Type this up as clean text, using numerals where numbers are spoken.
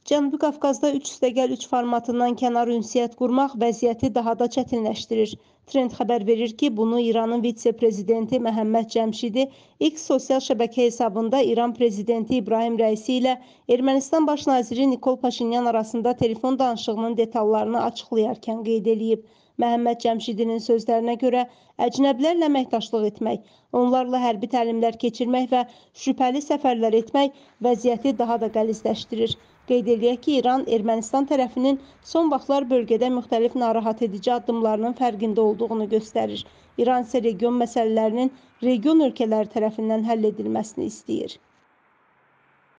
Cənubi Qafqazda 3+3 formatından kənar ünsiyyət qurmaq vəziyyəti daha da çətinləşdirir. Trend xəbər verir ki, bunu İranın vitse-prezidenti Məhəmməd Cəmşidi X sosial şəbəkə hesabında İran prezidenti İbrahim Rəisi ilə Ermənistan baş naziri Nikol Paşinyan arasında telefon danışığının detallarını açıqlayarkən qeyd edib. Məhəmməd Cəmşidinin sözlərinə görə əcnəbilərlə əməkdaşlıq etmək, onlarla hərbi təlimlər keçirmək və şübhəli səfərlər etmək vəziyyəti daha da qəlizləşdirir. Qeyd edək ki, İran Ermənistan tərəfinin son vaxtlar bölgədə müxtəlif narahat edici addımlarının fərqində olduğunu göstərir. İran isə region məsələlərinin region ölkələri tərəfindən həll edilməsini istəyir.